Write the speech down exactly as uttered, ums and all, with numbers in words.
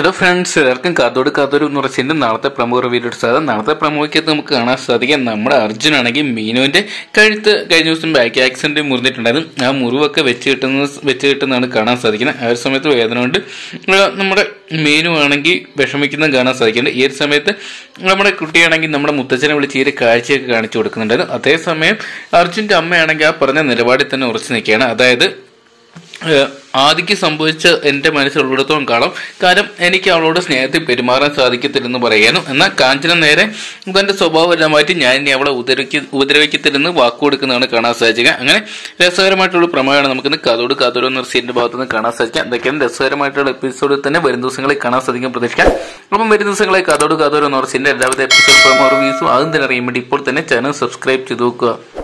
Hello friends, എല്ലാവർക്കും കാതോട് കാതോട് എന്ന് പറയുന്നത് നാളത്തെ പ്രമുഖ റിവ്യൂ സാധനം. നാളത്തെ പ്രമുഖയ്ക്കകത്ത് നമുക്ക് കാണാൻ സാധിക്കും നമ്മുടെ അർജുനാണെങ്കിൽ മീനുവിന്റെ കഴുത്ത് കഴിഞ്ഞ ദിവസം ബാക്ക് ആക്സിഡന്റ് മുറിഞ്ഞിട്ടുണ്ടായിരുന്നു. ആ മുറിവൊക്കെ വെച്ച് കിട്ടുന്ന വെച്ച് കിട്ടുന്നതാണ് കാണാൻ സാധിക്കുന്നത്. ആ ഒരു സമയത്ത് വേദന കൊണ്ട് നമ്മുടെ മീനു ആണെങ്കിൽ വിഷമിക്കുന്നത് കാണാൻ സാധിക്കുന്നുണ്ട്. ഈ ഒരു സമയത്ത് നമ്മുടെ കുട്ടിയാണെങ്കിൽ നമ്മുടെ മുത്തച്ഛനെ വിളിച്ച് ഈ ഒരു കാഴ്ചയൊക്കെ കാണിച്ചു കൊടുക്കുന്നുണ്ടായിരുന്നു. അതേസമയം അർജുന്റെ അമ്മയാണെങ്കിൽ ആ പറഞ്ഞ നിലപാടിൽ തന്നെ ഉറച്ചു നിൽക്കുകയാണ്. അതായത് ആദിക്ക് സംഭവിച്ച എൻ്റെ മനസ്സിലുള്ളിടത്തോളം കാലം കാരണം എനിക്ക് അവളോട് സ്നേഹത്തിൽ പെരുമാറാൻ സാധിക്കത്തില്ലെന്ന് പറയാനും, എന്നാൽ കാഞ്ചന നേരെ തൻ്റെ സ്വഭാവമെല്ലാം മാറ്റി ഞാൻ ഇനി അവളെ ഉപദ്രവിക്ക ഉപദ്രവിക്കത്തില്ലെന്ന് വാക്കു കൊടുക്കുന്നതാണ് കാണാൻ സാധിക്കുക. അങ്ങനെ രസകരമായിട്ടുള്ള പ്രമേയമാണ് നമുക്കിന്ന് കാതോട് കാതോട് എന്ന സീരിയലിന്റെ ഭാഗത്ത് നിന്ന് കാണാൻ സാധിക്കാം. എന്തൊക്കെയാണ് രസകരമായിട്ടുള്ള എപ്പിസോഡിൽ തന്നെ വരും ദിവസങ്ങളിൽ കാണാൻ സാധിക്കാൻ പ്രതീക്ഷിക്കാം. അപ്പം വരും ദിവസങ്ങളെ കാതോട് കാതോട് എന്ന സീരിയലിന്റെ എല്ലാവിധ എപ്പിസോഡ് പ്രമോ റിവ്യൂസും ആദ്യം തന്നെ അറിയാൻ വേണ്ടി ഇപ്പോൾ തന്നെ ചാനൽ സബ്സ്ക്രൈബ് ചെയ്ത് നോക്കുക.